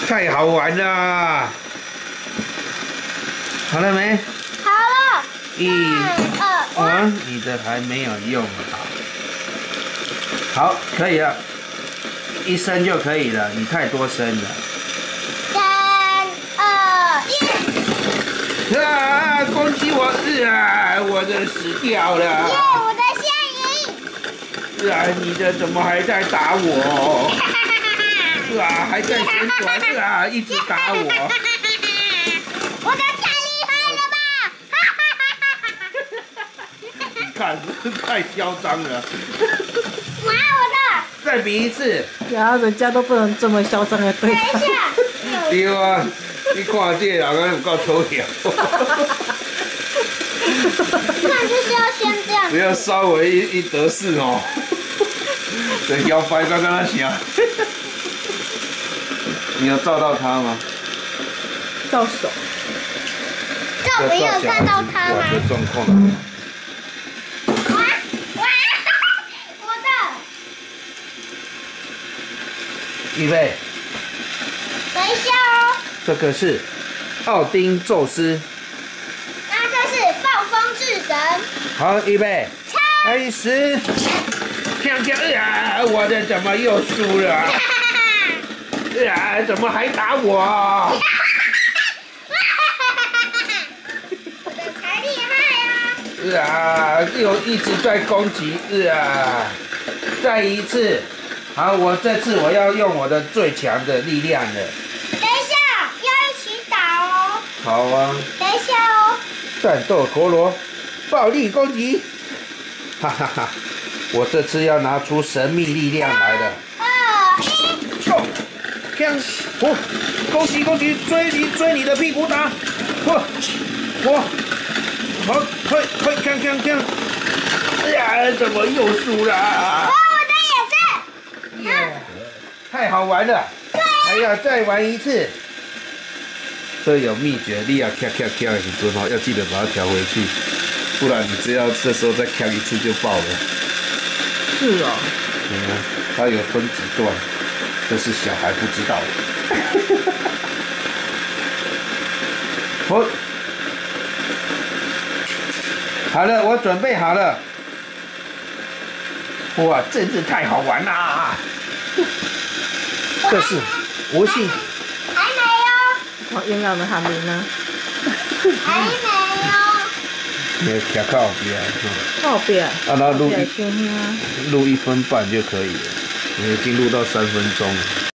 太好玩了！好了没？ 好了。 1、2，你的还没有用好。好，可以了，1升就可以了，你太多升了。 3、2、1。 啊！攻击我！我的死掉了。 耶，我的现赢。 你的怎么还在打我？还在旋转，一直打我。 我的太厉害了吧！ 你看，太嚣张了。 哇，我的！ 再比一次。 然后人家都不能这么嚣张的对等一他。 下。 对啊，你看这个人有够丑样。 那就是要先这样。 只要稍微一得势哦，这摇摆刚刚那响。你有照到他吗？ 照手。 照没有看到他吗？ 这状况。 哇！我的。 预备。 等一下哦。 这个是奥丁宙斯。 那这是放风智神。 好，预备，开始。我的怎么又输了？怎么还打我？ 我的才厉害啊！ 又一直在攻击。再一次。好，这次我要用我的最强的力量了。 等一下，要一起打哦。 好啊。 等一下哦。 战斗陀螺，暴力攻击！哈哈哈！我这次要拿出神秘力量来了。 2、1。 Go！ 攻击！追你的屁股打！好，快！怎么又输了？ 我的也是。 太好玩了！还要再玩一次。这有秘诀，你要跳的时候要记得把它调回去，不然你只要这时候再跳一次就爆了。 是哦。 它有分几段，这是小孩不知道的。好了，我准备好了。哇，真是太好玩啦！这是无性。 还没哦。 营养的还没呢。 还没哦。 你跳靠边。 靠边。 然后录1分半就可以了，已经录到3分钟了。